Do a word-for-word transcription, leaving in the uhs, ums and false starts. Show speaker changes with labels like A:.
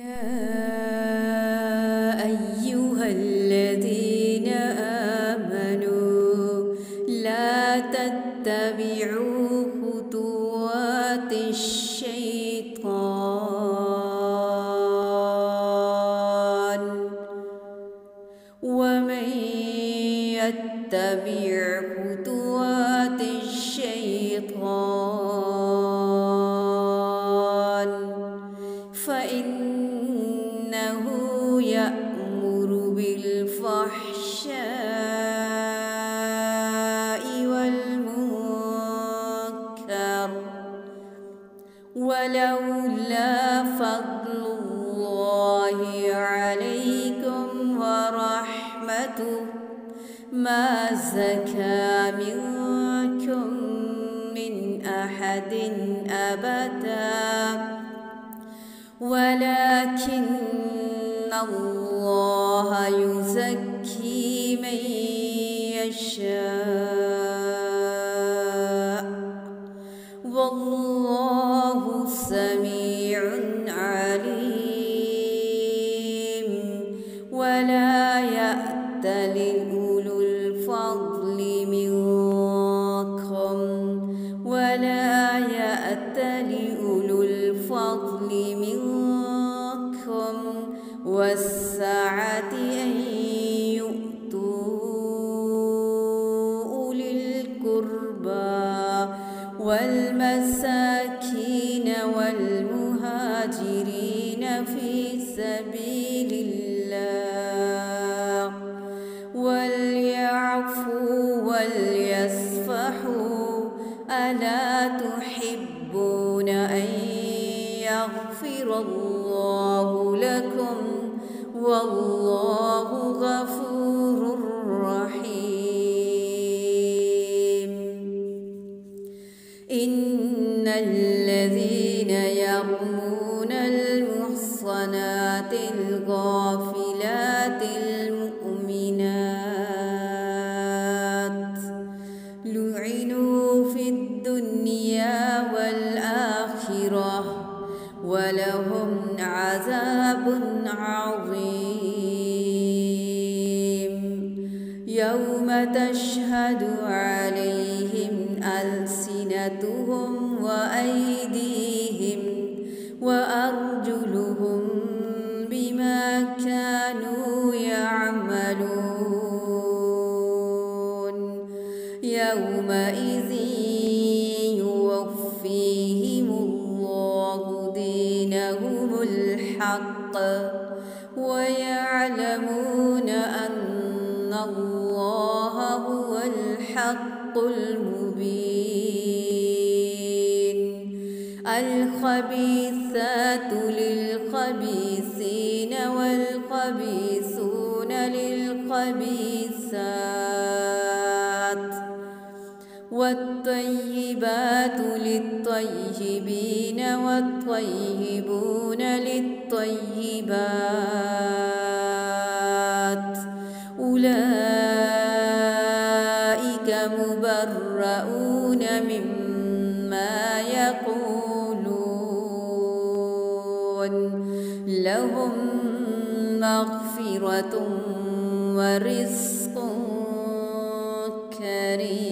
A: يا أيها الذين آمنوا لا تتبعوا خطوات الشيطان ومن يتبع خطوات الشيطان فإنه يأمر بالفحشاء والمنكر ولولا فضل الله عليكم ورحمته ما زكى منكم من أحد أبدا ولكن الله يزكي من يشاء والله سميع عليم. ولا يأتل أولو الفضل منكم ولا يأتل أولو الفضل منكم والسعة أن يؤتوا أولي القربى والمساكين والمهاجرين في سبيل الله وليعفوا وليصفحوا ألا تحبون أن يغفر الله لكم والله غفور رحيم. إن الذين يرمون المحصنات الغافلات المؤمنات لعنوا في الدنيا والآخرة ولهم عذاب عظيم يوم تشهد عليهم ألسنتهم وأيديهم وأرجلهم بما كانوا يعملون يومئذ يوفيهم الله دينهم الحق ويعلمون أن الله هو الحق المبين. الخبيثات للخبيثين والخبيثون للخبيثات والطيبات للطيبين والطيبون للطيبات أولئك مبرؤون مما يقولون لهم مغفرة ورزق كريم.